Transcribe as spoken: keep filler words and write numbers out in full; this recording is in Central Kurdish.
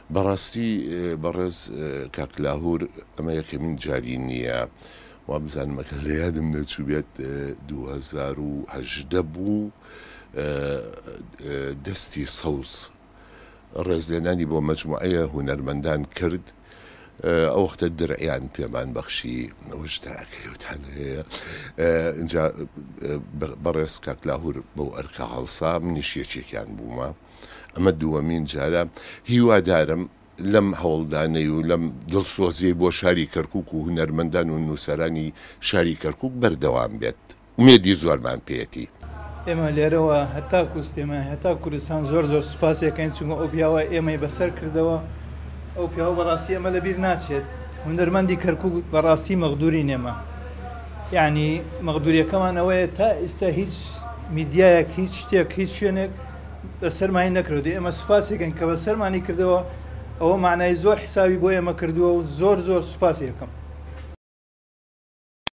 بەڕاستی بەڕێز کاکلاهور ئەمە یەکەمین جاری نییە وا بزانمەکە لە یادم نەچوو بێت دوو هەزار و هەژدە بوو دەستی سەوز ڕێزلێنانی بۆ مەجموعەیە هونەرمەندان کرد ئەو وەختە درعیان پێمان بەخشی وشتاکەوتان هەیە اینجا بەڕێز کاکلاهور بەو ئەرکە هەڵسا منیش یەکێکیان بوومە ئەمە دووەمین جارە هیوادارم لەم هەوڵدانەی و لەم دڵسۆزیی بۆ شاری کەرکووک و هونەرمەندان و نووسەرانی شاری کەرکووک بەردەوام بێت ومێدی زۆرمان پێێتی ئێمە لێرەوە هەتا کوستێمە هەتا کوردستان زۆر زۆر سوپاسێکەکەین چونکە ئەو پیاوە ئێمەی بەسەر کردەوە ئەو پیاوە بەڕاستی ئەمە لەبیر ناچێت هونەرمەندی کەرکووک بەڕاستی مەغدوری نێمە یعنی مەغدوریەکەمان ئەوەیە تا ئێستا هیچ میدیایەک هیچ شتێک هیچ شوێنێک بەسەرمانی نەکردی ئێمە سوپاسێکن کە بەسەرمانی کردەوە ئەوە معنای زۆر حسابی بۆ ئێمە کردووە و زۆر زۆر سوپاسیەکەم